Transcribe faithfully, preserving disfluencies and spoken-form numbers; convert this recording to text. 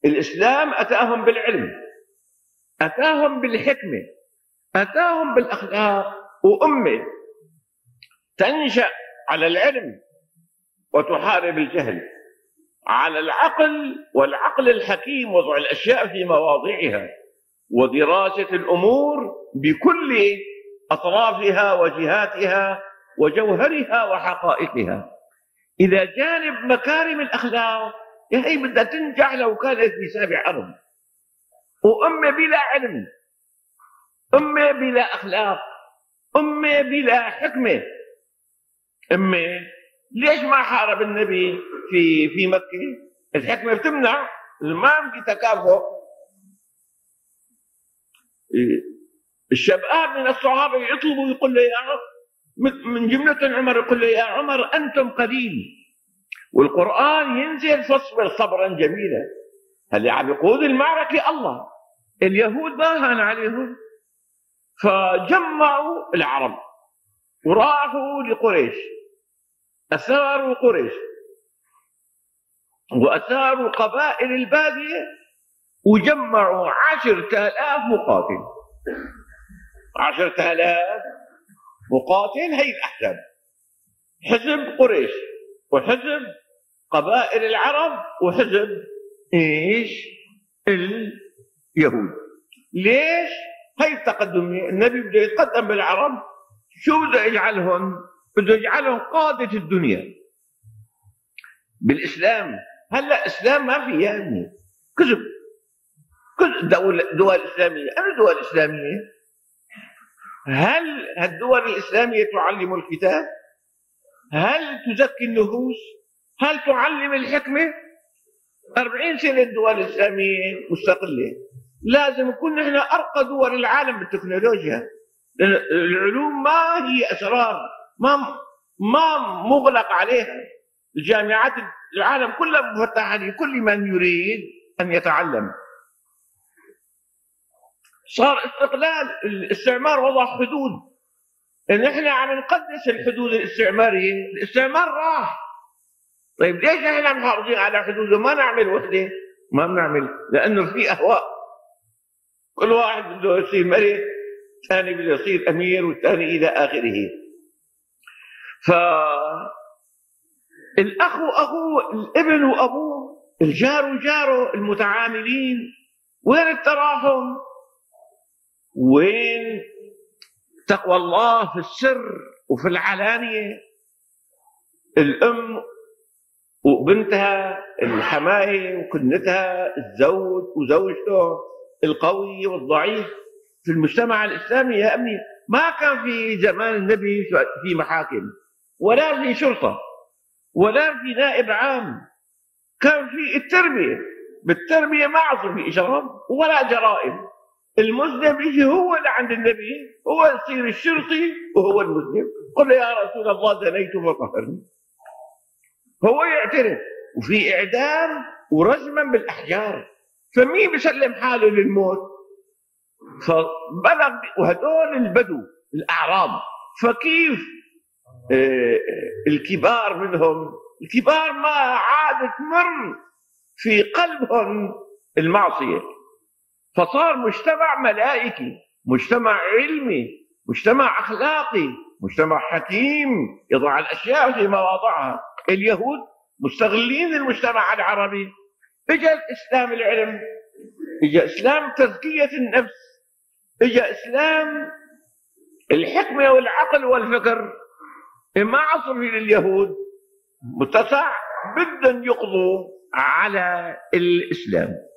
الإسلام أتاهم بالعلم، أتاهم بالحكمة، أتاهم بالأخلاق. وأمة تنشأ على العلم وتحارب الجهل، على العقل، والعقل الحكيم وضع الأشياء في مواضعها ودراسة الأمور بكل أطرافها وجهاتها وجوهرها وحقائقها. إذا جانب مكارم الأخلاق هي بدها تنجح لو كانت في سابع أرض. وأمة بلا علم، أمة بلا أخلاق، أمة بلا حكمة. أمة ليش ما حارب النبي في في مكة؟ الحكمة بتمنع، ما في تكافؤ. الشباب من الصحابة يطلبوا، يقول له يا عمر، من جملة عمر يقول له يا عمر أنتم قليل، والقرآن ينزل فاصبر صبرا جميلا. هل عم يقود المعركة الله، اليهود ما هان عليهم، فجمعوا العرب وراحوا لقريش، أثاروا قريش وأثاروا قبائل البادية وجمعوا عشرة آلاف مقاتل. عشرة آلاف مقاتل هي الأحزاب، حزب قريش وحزب قبائل العرب وحزب ايش؟ اليهود. ليش؟ هي التقدمية. النبي بده يتقدم بالعرب، شو بده يجعلهم؟ بده يجعلهم قادة الدنيا بالإسلام. هلا إسلام ما في يعني كذب. كل دول دول إسلامية، أنا دول إسلامية، هل الدول الإسلامية تعلم الكتاب؟ هل تزكي النفوس؟ هل تعلم الحكمة؟ أربعين سنة الدول الإسلامية مستقلة، لازم نكون نحن أرقى دول العالم بالتكنولوجيا. العلوم ما هي أسرار، ما ما مغلق عليها. الجامعات العالم كلها مفتحة لكل من يريد أن يتعلم. صار استقلال، الاستعمار وضع حدود، نحن عم نقدس الحدود الاستعمارية. الاستعمار راح، طيب ليش نحن محافظين على حدوده؟ ما نعمل وحدة؟ ما بنعمل لأنه في أهواء، كل واحد بده يصير ملك، الثاني بده يصير أمير، والثاني إلى آخره. فالأخ أخوه، الابن وأبوه، الجار جاره، المتعاملين. وين التراحم؟ وين تقوى الله في السر وفي العلانية؟ الأم وبنتها، الحماية وكنتها، الزوج وزوجته، القوي والضعيف. في المجتمع الإسلامي يا أمي ما كان في زمان النبي في محاكم، ولا في شرطة، ولا في نائب عام. كان في التربية، بالتربية ما عصر في إجرام ولا جرائم. المذنب يجي هو اللي عند النبي، هو يصير الشرطي وهو المذنب. قل له يا رسول الله زنيت فطهرني، هو يعترف. وفي إعدام ورجما بالأحجار، فمين بيسلم حاله للموت؟ فبلغ، وهدول البدو الأعراب. فكيف آه الكبار منهم، الكبار ما عادت مر في قلبهم المعصية، فصار مجتمع ملائكي، مجتمع علمي، مجتمع أخلاقي، مجتمع حكيم يضع الأشياء في مواضعها. اليهود مستغلين المجتمع العربي. اجى الإسلام العلم، اجى إسلام تزكية النفس، اجى إسلام الحكمة والعقل والفكر. ما عصر لليهود متسع، بدهم يقضوا على الإسلام.